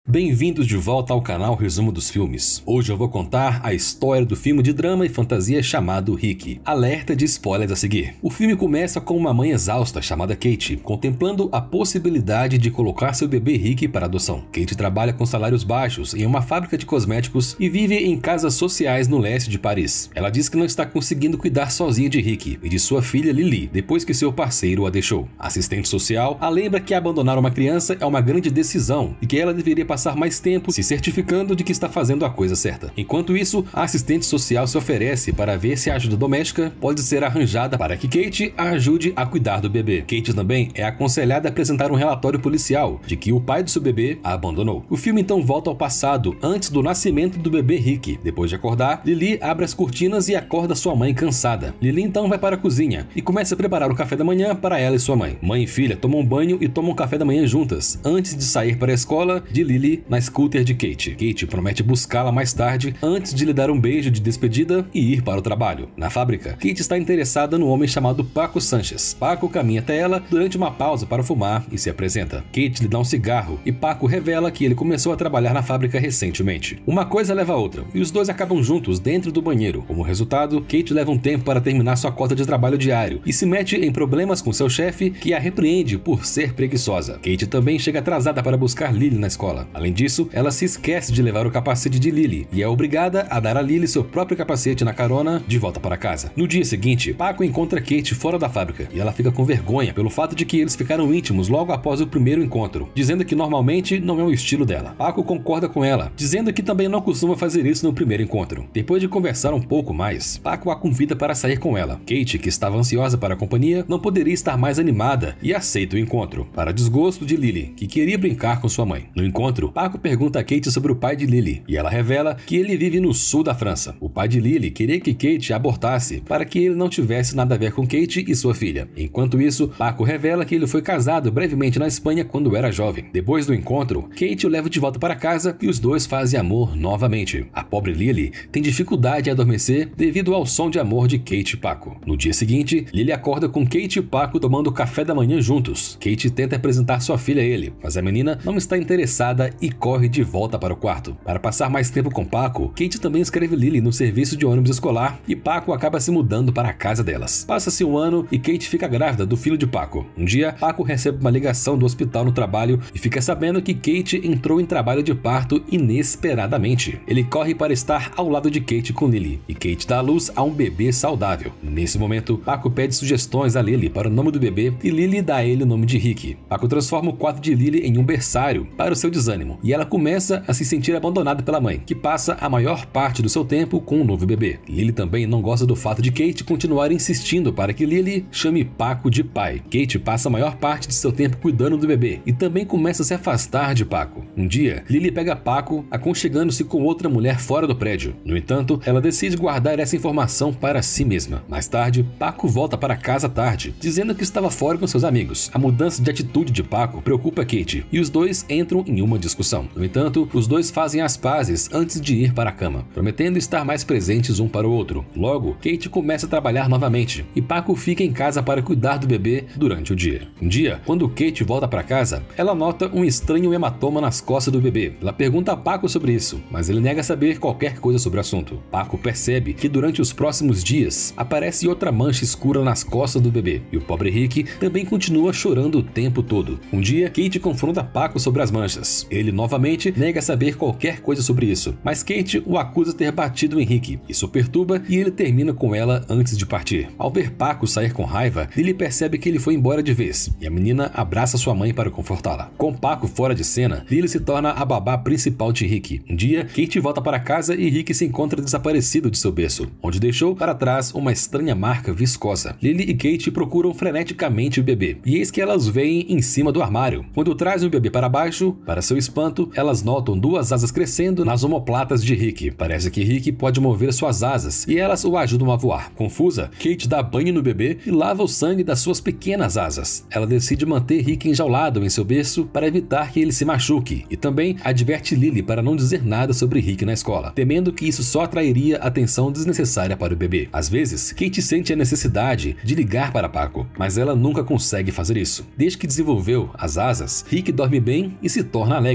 Bem-vindos de volta ao canal Resumo dos Filmes. Hoje eu vou contar a história do filme de drama e fantasia chamado Rick. Alerta de spoilers a seguir. O filme começa com uma mãe exausta chamada Kate, contemplando a possibilidade de colocar seu bebê Rick para adoção. Kate trabalha com salários baixos em uma fábrica de cosméticos e vive em casas sociais no leste de Paris. Ela diz que não está conseguindo cuidar sozinha de Rick e de sua filha Lily, depois que seu parceiro a deixou. A assistente social a lembra que abandonar uma criança é uma grande decisão e que ela deveria passar mais tempo se certificando de que está fazendo a coisa certa. Enquanto isso, a assistente social se oferece para ver se a ajuda doméstica pode ser arranjada para que Kate a ajude a cuidar do bebê. Kate também é aconselhada a apresentar um relatório policial de que o pai do seu bebê a abandonou. O filme então volta ao passado, antes do nascimento do bebê Rick. Depois de acordar, Lily abre as cortinas e acorda sua mãe cansada. Lily então vai para a cozinha e começa a preparar o café da manhã para ela e sua mãe. Mãe e filha tomam banho e tomam café da manhã juntas, antes de sair para a escola de Lily na scooter de Kate. Kate promete buscá-la mais tarde, antes de lhe dar um beijo de despedida e ir para o trabalho. Na fábrica, Kate está interessada no homem chamado Paco Sanchez. Paco caminha até ela durante uma pausa para fumar e se apresenta. Kate lhe dá um cigarro e Paco revela que ele começou a trabalhar na fábrica recentemente. Uma coisa leva a outra e os dois acabam juntos dentro do banheiro. Como resultado, Kate leva um tempo para terminar sua cota de trabalho diário e se mete em problemas com seu chefe, que a repreende por ser preguiçosa. Kate também chega atrasada para buscar Lily na escola. Além disso, ela se esquece de levar o capacete de Lily e é obrigada a dar a Lily seu próprio capacete na carona de volta para casa. No dia seguinte, Paco encontra Kate fora da fábrica e ela fica com vergonha pelo fato de que eles ficaram íntimos logo após o primeiro encontro, dizendo que normalmente não é o estilo dela. Paco concorda com ela, dizendo que também não costuma fazer isso no primeiro encontro. Depois de conversar um pouco mais, Paco a convida para sair com ela. Kate, que estava ansiosa para a companhia, não poderia estar mais animada e aceita o encontro, para desgosto de Lily, que queria brincar com sua mãe. No encontro, Paco pergunta a Kate sobre o pai de Lily e ela revela que ele vive no sul da França. O pai de Lily queria que Kate abortasse para que ele não tivesse nada a ver com Kate e sua filha. Enquanto isso, Paco revela que ele foi casado brevemente na Espanha quando era jovem. Depois do encontro, Kate o leva de volta para casa e os dois fazem amor novamente. A pobre Lily tem dificuldade em adormecer devido ao som de amor de Kate e Paco. No dia seguinte, Lily acorda com Kate e Paco tomando café da manhã juntos. Kate tenta apresentar sua filha a ele, mas a menina não está interessada e corre de volta para o quarto. Para passar mais tempo com Paco, Kate também escreve Lily no serviço de ônibus escolar e Paco acaba se mudando para a casa delas. Passa-se um ano e Kate fica grávida do filho de Paco. Um dia, Paco recebe uma ligação do hospital no trabalho e fica sabendo que Kate entrou em trabalho de parto inesperadamente. Ele corre para estar ao lado de Kate com Lily e Kate dá à luz a um bebê saudável. Nesse momento, Paco pede sugestões a Lily para o nome do bebê e Lily dá a ele o nome de Rick. Paco transforma o quarto de Lily em um berçário para o seu desânimo e ela começa a se sentir abandonada pela mãe, que passa a maior parte do seu tempo com o novo bebê. Lily também não gosta do fato de Kate continuar insistindo para que Lily chame Paco de pai. Kate passa a maior parte de seu tempo cuidando do bebê e também começa a se afastar de Paco. Um dia, Lily pega Paco aconchegando-se com outra mulher fora do prédio. No entanto, ela decide guardar essa informação para si mesma. Mais tarde, Paco volta para casa tarde, dizendo que estava fora com seus amigos. A mudança de atitude de Paco preocupa Kate e os dois entram em uma discussão. No entanto, os dois fazem as pazes antes de ir para a cama, prometendo estar mais presentes um para o outro. Logo, Kate começa a trabalhar novamente e Paco fica em casa para cuidar do bebê durante o dia. Um dia, quando Kate volta para casa, ela nota um estranho hematoma nas costas do bebê. Ela pergunta a Paco sobre isso, mas ele nega saber qualquer coisa sobre o assunto. Paco percebe que durante os próximos dias aparece outra mancha escura nas costas do bebê e o pobre Rick também continua chorando o tempo todo. Um dia, Kate confronta Paco sobre as manchas. Ele novamente nega saber qualquer coisa sobre isso, mas Kate o acusa de ter batido em Rick. Isso perturba e ele termina com ela antes de partir. Ao ver Paco sair com raiva, Lily percebe que ele foi embora de vez e a menina abraça sua mãe para confortá-la. Com Paco fora de cena, Lily se torna a babá principal de Rick. Um dia, Kate volta para casa e Rick se encontra desaparecido de seu berço, onde deixou para trás uma estranha marca viscosa. Lily e Kate procuram freneticamente o bebê e eis que elas veem em cima do armário. Quando trazem o bebê para baixo, para seu espanto, elas notam duas asas crescendo nas omoplatas de Rick. Parece que Rick pode mover suas asas e elas o ajudam a voar. Confusa, Kate dá banho no bebê e lava o sangue das suas pequenas asas. Ela decide manter Rick enjaulado em seu berço para evitar que ele se machuque e também adverte Lily para não dizer nada sobre Rick na escola, temendo que isso só atrairia atenção desnecessária para o bebê. Às vezes, Kate sente a necessidade de ligar para Paco, mas ela nunca consegue fazer isso. Desde que desenvolveu as asas, Rick dorme bem e se torna alegre.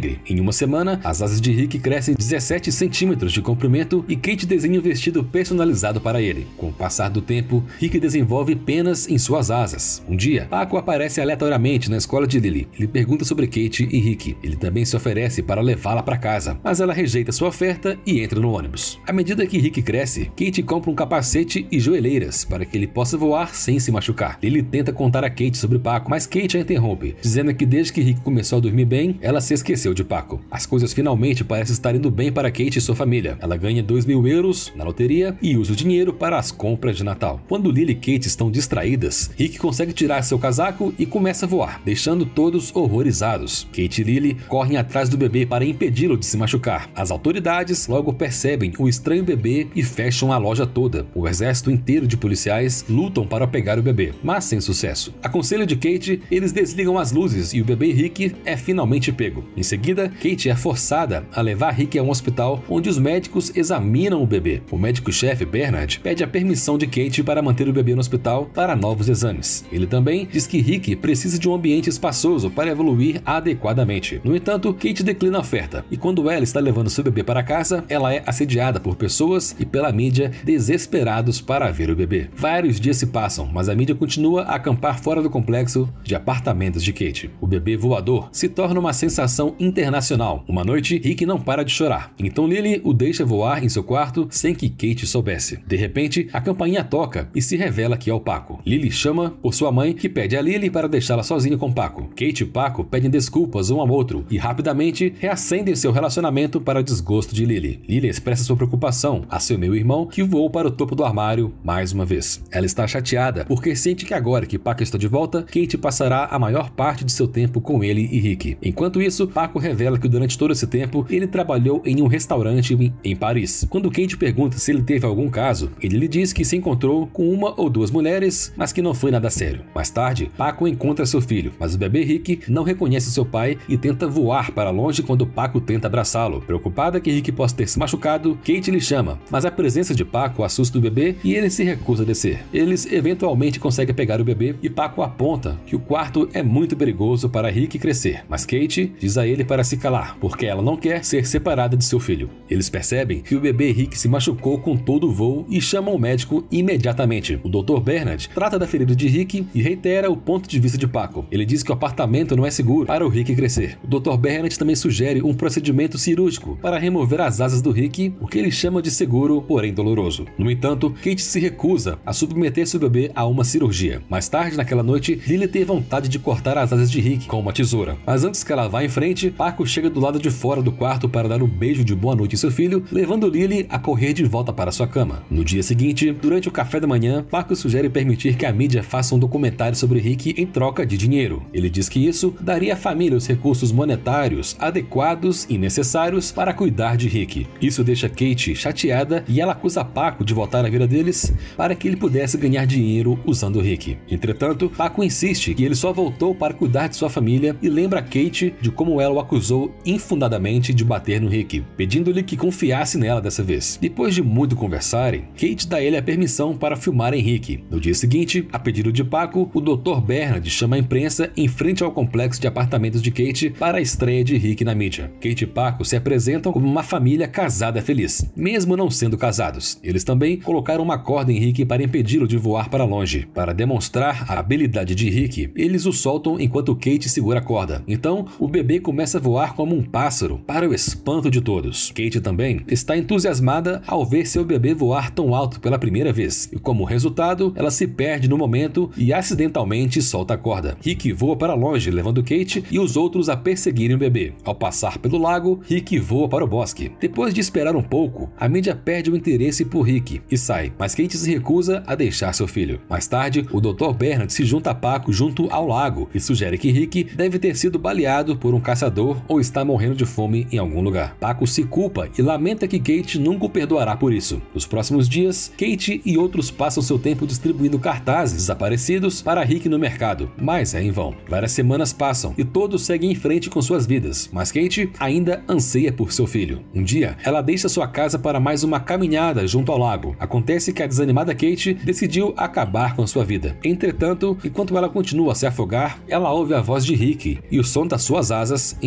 alegre. Em uma semana, as asas de Rick crescem 17 centímetros de comprimento e Kate desenha um vestido personalizado para ele. Com o passar do tempo, Rick desenvolve penas em suas asas. Um dia, Paco aparece aleatoriamente na escola de Lily. Ele pergunta sobre Kate e Rick. Ele também se oferece para levá-la para casa, mas ela rejeita sua oferta e entra no ônibus. À medida que Rick cresce, Kate compra um capacete e joelheiras para que ele possa voar sem se machucar. Lily tenta contar a Kate sobre Paco, mas Kate a interrompe, dizendo que desde que Rick começou a dormir bem, ela se esqueceu de Paco. As coisas finalmente parecem estar indo bem para Kate e sua família. Ela ganha 2.000 euros na loteria e usa o dinheiro para as compras de Natal. Quando Lily e Kate estão distraídas, Rick consegue tirar seu casaco e começa a voar, deixando todos horrorizados. Kate e Lily correm atrás do bebê para impedi-lo de se machucar. As autoridades logo percebem o estranho bebê e fecham a loja toda. O exército inteiro de policiais lutam para pegar o bebê, mas sem sucesso. A conselho de Kate, eles desligam as luzes e o bebê Rick é finalmente pego. Em seguida, Kate é forçada a levar Rick a um hospital onde os médicos examinam o bebê. O médico-chefe Bernard pede a permissão de Kate para manter o bebê no hospital para novos exames. Ele também diz que Rick precisa de um ambiente espaçoso para evoluir adequadamente. No entanto, Kate declina a oferta e quando ela está levando seu bebê para casa, ela é assediada por pessoas e pela mídia desesperados para ver o bebê. Vários dias se passam, mas a mídia continua a acampar fora do complexo de apartamentos de Kate. O bebê voador se torna uma sensação internacional. Uma noite, Rick não para de chorar. Então Lily o deixa voar em seu quarto sem que Kate soubesse. De repente, a campainha toca e se revela que é o Paco. Lily chama por sua mãe, que pede a Lily para deixá-la sozinha com Paco. Kate e Paco pedem desculpas um ao outro e rapidamente reacendem seu relacionamento para o desgosto de Lily. Lily expressa sua preocupação a seu meio-irmão, que voou para o topo do armário mais uma vez. Ela está chateada porque sente que agora que Paco está de volta, Kate passará a maior parte de seu tempo com ele e Rick. Enquanto isso, Paco revela que durante todo esse tempo ele trabalhou em um restaurante em Paris. Quando Kate pergunta se ele teve algum caso, ele lhe diz que se encontrou com uma ou duas mulheres, mas que não foi nada sério. Mais tarde, Paco encontra seu filho, mas o bebê Rick não reconhece seu pai e tenta voar para longe quando Paco tenta abraçá-lo. Preocupada que Rick possa ter se machucado, Kate lhe chama, mas a presença de Paco assusta o bebê e ele se recusa a descer. Eles eventualmente conseguem pegar o bebê e Paco aponta que o quarto é muito perigoso para Rick crescer, mas Kate diz a ele para se calar, porque ela não quer ser separada de seu filho. Eles percebem que o bebê Rick se machucou com todo o voo e chamam o médico imediatamente. O Dr. Bernard trata da ferida de Rick e reitera o ponto de vista de Paco. Ele diz que o apartamento não é seguro para o Rick crescer. O Dr. Bernard também sugere um procedimento cirúrgico para remover as asas do Rick, o que ele chama de seguro, porém doloroso. No entanto, Kate se recusa a submeter seu bebê a uma cirurgia. Mais tarde, naquela noite, Lily tem vontade de cortar as asas de Rick com uma tesoura. Mas antes que ela vá em frente, Paco chega do lado de fora do quarto para dar um beijo de boa noite em seu filho, levando Lily a correr de volta para sua cama. No dia seguinte, durante o café da manhã, Paco sugere permitir que a mídia faça um documentário sobre Rick em troca de dinheiro. Ele diz que isso daria à família os recursos monetários adequados e necessários para cuidar de Rick. Isso deixa Kate chateada e ela acusa Paco de voltar à vida deles para que ele pudesse ganhar dinheiro usando Rick. Entretanto, Paco insiste que ele só voltou para cuidar de sua família e lembra Kate de como ela o acusou infundadamente de bater no Rick, pedindo-lhe que confiasse nela dessa vez. Depois de muito conversarem, Kate dá a ele a permissão para filmar Rick. No dia seguinte, a pedido de Paco, o Dr. Bernard chama a imprensa em frente ao complexo de apartamentos de Kate para a estreia de Rick na mídia. Kate e Paco se apresentam como uma família casada feliz, mesmo não sendo casados. Eles também colocaram uma corda em Rick para impedi-lo de voar para longe. Para demonstrar a habilidade de Rick, eles o soltam enquanto Kate segura a corda. Então, o bebê começa a voar como um pássaro, para o espanto de todos. Kate também está entusiasmada ao ver seu bebê voar tão alto pela primeira vez, e como resultado, ela se perde no momento e acidentalmente solta a corda. Rick voa para longe, levando Kate e os outros a perseguirem o bebê. Ao passar pelo lago, Rick voa para o bosque. Depois de esperar um pouco, a mídia perde o interesse por Rick e sai, mas Kate se recusa a deixar seu filho. Mais tarde, o Dr. Bernard se junta a Paco junto ao lago e sugere que Rick deve ter sido baleado por um caçador ou está morrendo de fome em algum lugar. Paco se culpa e lamenta que Kate nunca o perdoará por isso. Nos próximos dias, Kate e outros passam seu tempo distribuindo cartazes desaparecidos para Rick no mercado, mas é em vão. Várias semanas passam e todos seguem em frente com suas vidas, mas Kate ainda anseia por seu filho. Um dia, ela deixa sua casa para mais uma caminhada junto ao lago. Acontece que a desanimada Kate decidiu acabar com sua vida. Entretanto, enquanto ela continua a se afogar, ela ouve a voz de Rick e o som das suas asas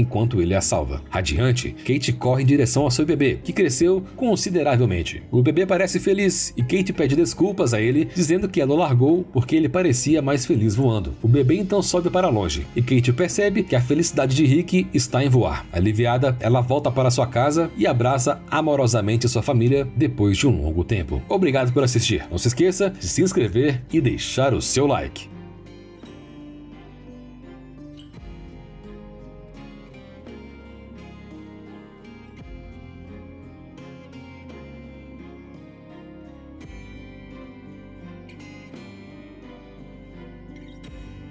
enquanto ele a salva. Radiante, Kate corre em direção ao seu bebê, que cresceu consideravelmente. O bebê parece feliz e Kate pede desculpas a ele, dizendo que ela o largou porque ele parecia mais feliz voando. O bebê então sobe para longe e Kate percebe que a felicidade de Rick está em voar. Aliviada, ela volta para sua casa e abraça amorosamente sua família depois de um longo tempo. Obrigado por assistir. Não se esqueça de se inscrever e deixar o seu like.